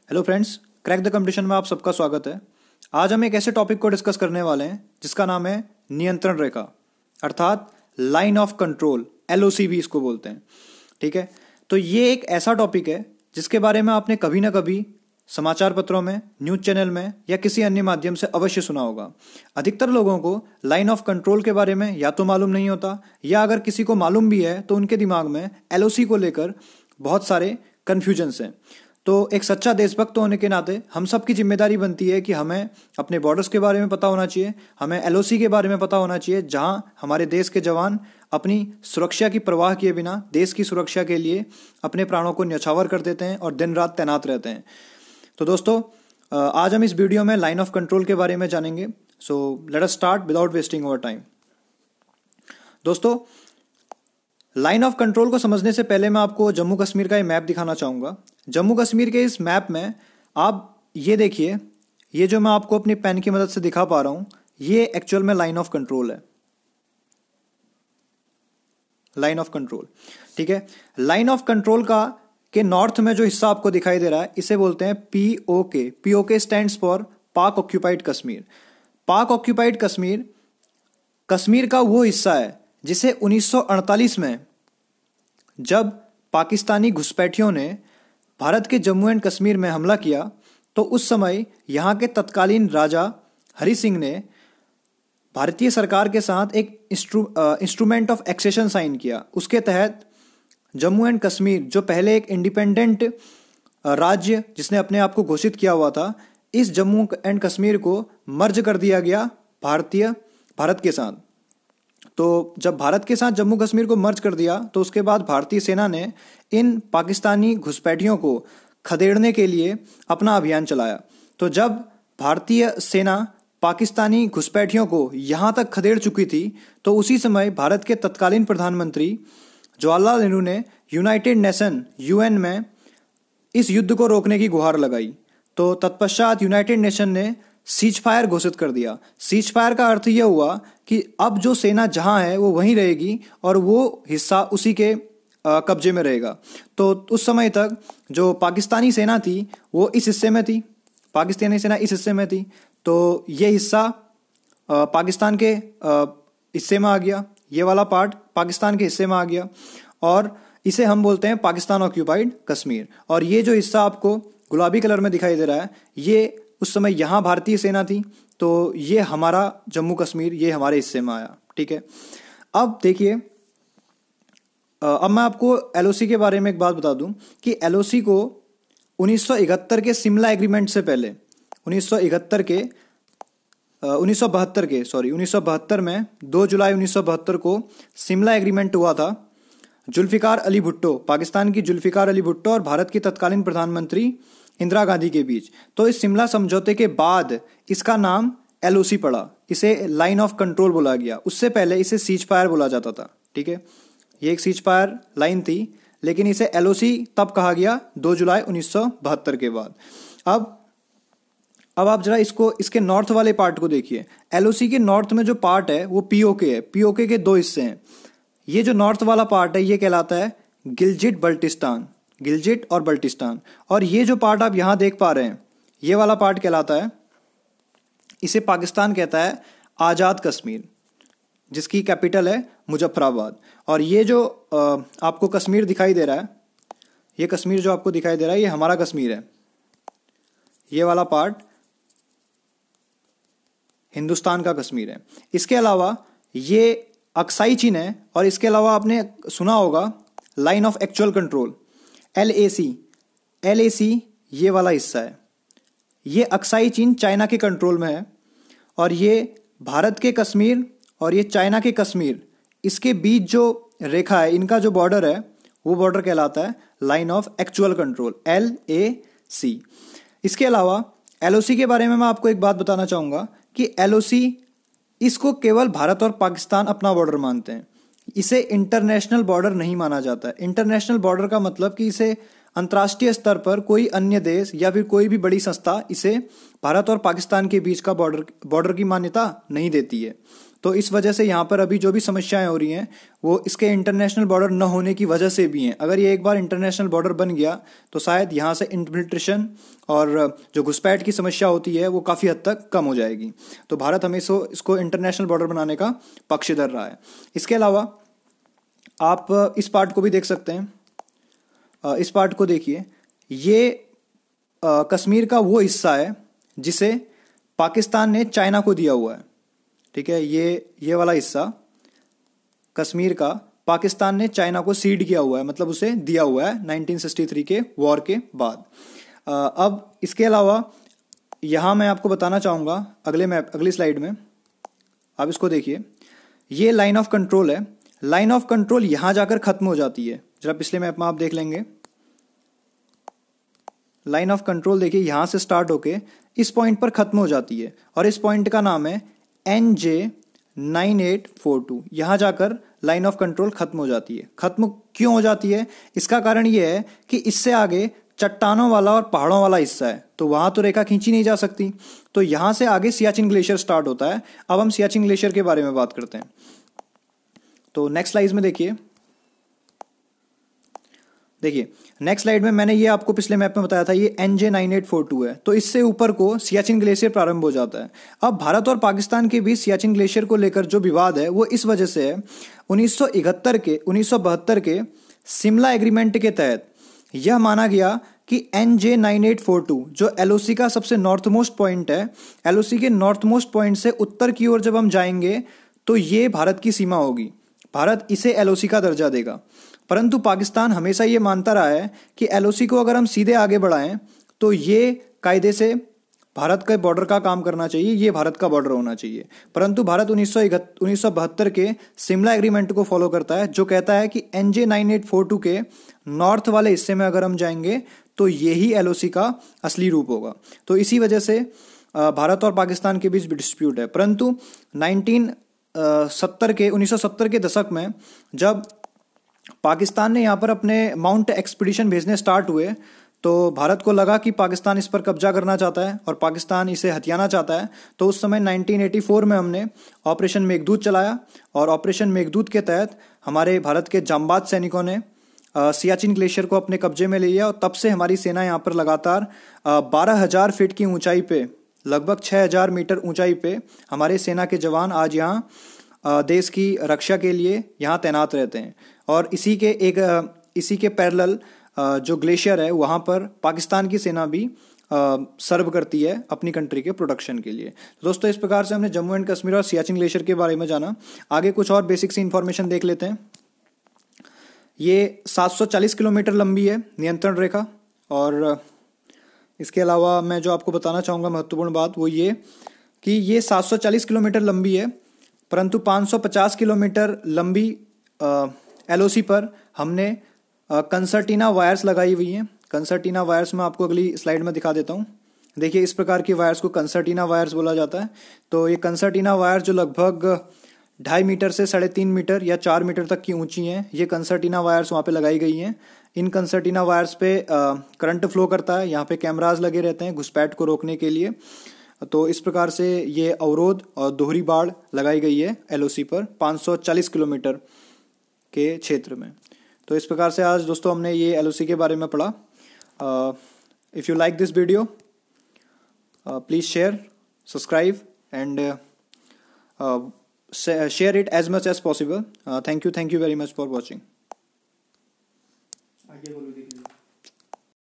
Hello friends, crack the competition में आप सबका स्वागत है। आज हम एक ऐसे टॉपिक को डिस्कस करने वाले हैं जिसका नाम है नियंत्रण रेखा, अर्थात लाइन ऑफ कंट्रोल, एलओसी भी इसको बोलते हैं। ठीक है, तो ये एक ऐसा टॉपिक है जिसके बारे में आपने कभी ना कभी समाचार पत्रों में, न्यूज चैनल में या किसी अन्य माध्यम से अवश्य सुना होगा। अधिकतर लोगों को लाइन ऑफ कंट्रोल के बारे में या तो मालूम नहीं होता, या अगर किसी को मालूम भी है तो उनके दिमाग में एलओसी को लेकर बहुत सारे कन्फ्यूजन्स हैं। तो एक सच्चा देशभक्त होने के नाते हम सब की जिम्मेदारी बनती है कि हमें अपने बॉर्डर्स के बारे में पता होना चाहिए, हमें एलओसी के बारे में पता होना चाहिए, जहां हमारे देश के जवान अपनी सुरक्षा की परवाह किए बिना देश की सुरक्षा के लिए अपने प्राणों को न्यौछावर कर देते हैं और दिन रात तैनात रहते हैं। तो दोस्तों, आज हम इस वीडियो में लाइन ऑफ कंट्रोल के बारे में जानेंगे। So let us start without wasting our time. दोस्तों, लाइन ऑफ कंट्रोल को समझने से पहले मैं आपको जम्मू कश्मीर का ये मैप दिखाना चाहूँगा। जम्मू कश्मीर के इस मैप में आप ये देखिए, ये जो मैं आपको अपनी पेन की मदद से दिखा पा रहा हूँ, ये एक्चुअल में लाइन ऑफ कंट्रोल है। लाइन ऑफ कंट्रोल, ठीक है। लाइन ऑफ कंट्रोल का के नॉर्थ में जो हिस्सा आपको दिखाई दे रहा है, इसे बोलते हैं POK. POK stands for Pak occupied Kashmir. Pak occupied Kashmir Kashmir का वो हिस्सा है जिसे 1948 में जब पाकिस्तानी घुसपैठियों ने भारत के जम्मू एंड कश्मीर में हमला किया, तो उस समय यहाँ के तत्कालीन राजा हरि सिंह ने भारतीय सरकार के साथ एक इंस्ट्रूमेंट ऑफ एक्सेशन साइन किया। उसके तहत जम्मू एंड कश्मीर, जो पहले एक इंडिपेंडेंट राज्य जिसने अपने आप को घोषित किया हुआ था, इस जम्मू एंड कश्मीर को मर्ज कर दिया गया भारत के साथ। तो जब भारत के साथ जम्मू कश्मीर को मर्ज कर दिया, तो उसके बाद भारतीय सेना ने इन पाकिस्तानी घुसपैठियों को खदेड़ने के लिए अपना अभियान चलाया। तो जब भारतीय सेना पाकिस्तानी घुसपैठियों को यहाँ तक खदेड़ चुकी थी, तो उसी समय भारत के तत्कालीन प्रधानमंत्री जवाहरलाल नेहरू ने यूनाइटेड नेशन यूएन में इस युद्ध को रोकने की गुहार लगाई। तो तत्पश्चात यूनाइटेड नेशन ने सीज फायर घोषित कर दिया। सीज फायर का अर्थ यह हुआ कि अब जो सेना जहां है वो वहीं रहेगी और वो हिस्सा उसी के कब्जे में रहेगा। तो उस समय तक जो पाकिस्तानी सेना थी वो इस हिस्से में थी, पाकिस्तानी सेना इस हिस्से में थी। तो ये हिस्सा पाकिस्तान के हिस्से में आ गया, ये वाला पार्ट पाकिस्तान के हिस्से में आ गया, और इसे हम बोलते हैं पाकिस्तान ऑक्यूपाइड कश्मीर। और ये जो हिस्सा आपको गुलाबी कलर में दिखाई दे रहा है, ये उस समय यहाँ भारतीय सेना थी। तो ये हमारा जम्मू कश्मीर, ये हमारे हिस्से में आया। ठीक है, अब देखिए, अब मैं आपको एलओसी के बारे में एक बात बता दूं कि एलओसी को 1971 के शिमला एग्रीमेंट से पहले 1972 में 2 जुलाई 1972 को शिमला एग्रीमेंट हुआ था। जुल्फिकार अली भुट्टो, पाकिस्तान की जुल्फिकार अली भुट्टो और भारत की तत्कालीन प्रधानमंत्री इंदिरा गांधी के बीच। तो इस शिमला समझौते के बाद इसका नाम एलओसी पड़ा, इसे लाइन ऑफ कंट्रोल बोला गया। उससे पहले इसे सीज फायर बोला जाता था। ठीक है, ये एक सीज फायर लाइन थी, लेकिन इसे एलओसी तब कहा गया 2 जुलाई 1972 के बाद। अब आप जरा इसके नॉर्थ वाले पार्ट को देखिए। एलओसी के नॉर्थ में जो पार्ट है वो पीओके है। पीओके के दो हिस्से हैं। ये जो नॉर्थ वाला पार्ट है ये कहलाता है गिलजिट बल्टिस्तान, गिलजिट और बल्टिस्तान। और ये जो पार्ट आप यहां देख पा रहे हैं, ये वाला पार्ट कहलाता है, इसे पाकिस्तान कहता है आज़ाद कश्मीर, जिसकी कैपिटल है मुजफ्फराबाद। और ये जो आपको कश्मीर दिखाई दे रहा है, ये कश्मीर जो आपको दिखाई दे रहा है, ये हमारा कश्मीर है। ये वाला पार्ट हिंदुस्तान का कश्मीर है। इसके अलावा ये अक्साई चीन है, और इसके अलावा आपने सुना होगा line of actual control, LAC ये वाला हिस्सा है। ये अक्साई चीन चाइना के कंट्रोल में है, और ये भारत के कश्मीर और ये चाइना के कश्मीर, इसके बीच जो रेखा है, इनका जो बॉर्डर है, वो बॉर्डर कहलाता है line of actual control, LAC। इसके अलावा एलओसी के बारे में मैं आपको एक बात बताना चाहूंगा कि एलओसी, इसको केवल भारत और पाकिस्तान अपना बॉर्डर मानते हैं। इसे इंटरनेशनल बॉर्डर नहीं माना जाता है। इंटरनेशनल बॉर्डर का मतलब कि इसे अंतर्राष्ट्रीय स्तर पर कोई अन्य देश या फिर कोई भी बड़ी संस्था इसे भारत और पाकिस्तान के बीच का बॉर्डर की मान्यता नहीं देती है। तो इस वजह से यहाँ पर अभी जो भी समस्याएं हो रही हैं वो इसके इंटरनेशनल बॉर्डर न होने की वजह से भी हैं। अगर ये एक बार इंटरनेशनल बॉर्डर बन गया तो शायद यहाँ से इन्फिल्ट्रेशन और जो घुसपैठ की समस्या होती है वो काफ़ी हद तक कम हो जाएगी। तो भारत हमेशा इसको इंटरनेशनल बॉर्डर बनाने का पक्षधर रहा है। इसके अलावा आप इस पार्ट को भी देख सकते हैं। इस पार्ट को देखिए, ये कश्मीर का वो हिस्सा है जिसे पाकिस्तान ने चाइना को दिया हुआ है। ठीक है, ये वाला हिस्सा कश्मीर का पाकिस्तान ने चाइना को सीड किया हुआ है, मतलब उसे दिया हुआ है 1963 के वॉर के बाद। अब इसके अलावा यहाँ मैं आपको बताना चाहूँगा अगली स्लाइड में, आप इसको देखिए, ये लाइन ऑफ कंट्रोल है। लाइन ऑफ कंट्रोल यहाँ जाकर खत्म हो जाती है। जरा पिछले मैप में आप देख लेंगे, लाइन ऑफ कंट्रोल देखिए यहाँ से स्टार्ट होके इस पॉइंट पर खत्म हो जाती है और इस पॉइंट का नाम है NJ9842। यहाँ जाकर लाइन ऑफ कंट्रोल खत्म हो जाती है। खत्म क्यों हो जाती है? इसका कारण यह है कि इससे आगे चट्टानों वाला और पहाड़ों वाला हिस्सा है, तो वहां तो रेखा खींची नहीं जा सकती। तो यहां से आगे सियाचिन ग्लेशियर स्टार्ट होता है। अब हम सियाचिन ग्लेशियर के बारे में बात करते हैं। तो नेक्स्ट स्लाइड में देखिए नेक्स्ट स्लाइड में मैंने ये आपको पिछले मैप में बताया था, ये NJ9842 है। तो इससे ऊपर को सियाचिन ग्लेशियर प्रारंभ हो जाता है। अब भारत और पाकिस्तान के बीच सियाचिन ग्लेशियर को लेकर जो विवाद है वो इस वजह से है, 1972 के शिमला एग्रीमेंट के तहत यह माना गया कि NJ9842 जो LOC का सबसे नॉर्थ मोस्ट पॉइंट है, LOC के नॉर्थ मोस्ट पॉइंट से उत्तर की ओर जब हम जाएंगे तो ये भारत की सीमा होगी। भारत इसे LOC का दर्जा देगा। परंतु पाकिस्तान हमेशा ये मानता रहा है कि LOC को अगर हम सीधे आगे बढ़ाएं तो ये कायदे से भारत के बॉर्डर का काम करना चाहिए, ये भारत का बॉर्डर होना चाहिए। परंतु भारत 1972 के शिमला एग्रीमेंट को फॉलो करता है, जो कहता है कि NJ9842 के नॉर्थ वाले हिस्से में अगर हम जाएंगे तो यही LOC का असली रूप होगा। तो इसी वजह से भारत और पाकिस्तान के बीच डिस्प्यूट है। परंतु 1970 के दशक में जब पाकिस्तान ने यहाँ पर अपने माउंट एक्सपीडिशन भेजने स्टार्ट हुए तो भारत को लगा कि पाकिस्तान इस पर कब्जा करना चाहता है और पाकिस्तान इसे हथियाना चाहता है। तो उस समय 1984 में हमने ऑपरेशन मेघदूत चलाया और ऑपरेशन मेघदूत के तहत हमारे भारत के जांबाज सैनिकों ने सियाचिन ग्लेशियर को अपने कब्जे में ले लिया और तब से हमारी सेना यहाँ पर लगातार 12,000 फीट की ऊंचाई पे, लगभग 6,000 मीटर ऊंचाई पे हमारे सेना के जवान आज यहाँ देश की रक्षा के लिए यहाँ तैनात रहते हैं। और इसी के पैरेलल जो ग्लेशियर है वहाँ पर पाकिस्तान की सेना भी सर्व करती है अपनी कंट्री के प्रोडक्शन के लिए। तो दोस्तों, इस प्रकार से हमने जम्मू एंड कश्मीर और सियाचिन ग्लेशियर के बारे में जाना। आगे कुछ और बेसिक सी इन्फॉर्मेशन देख लेते हैं। ये 740 किलोमीटर लंबी है नियंत्रण रेखा। और इसके अलावा मैं जो आपको बताना चाहूँगा महत्वपूर्ण बात वो ये कि ये 740 किलोमीटर लंबी है, परंतु 550 किलोमीटर लंबी LOC पर हमने कंसर्टीना वायर्स लगाई हुई हैं। कंसर्टीना वायर्स मैं आपको अगली स्लाइड में दिखा देता हूँ। देखिए, इस प्रकार की वायर्स को कंसर्टीना वायर्स बोला जाता है। तो ये कंसर्टीना वायर जो लगभग 2.5 मीटर से 3.5 मीटर या 4 मीटर तक की ऊंची हैं, ये कंसर्टीना वायर्स वहाँ पे लगाई गई हैं। इन कंसर्टीना वायर्स पे करंट फ्लो करता है। यहाँ पे कैमराज लगे रहते हैं घुसपैठ को रोकने के लिए। तो इस प्रकार से ये अवरोध और दोहरी बाड़ लगाई गई है LOC पर 540 किलोमीटर के क्षेत्र में। तो इस प्रकार से आज दोस्तों हमने ये LOC के बारे में पढ़ा। If you like this video please share, subscribe and share it as much as possible. Thank you very much for watching.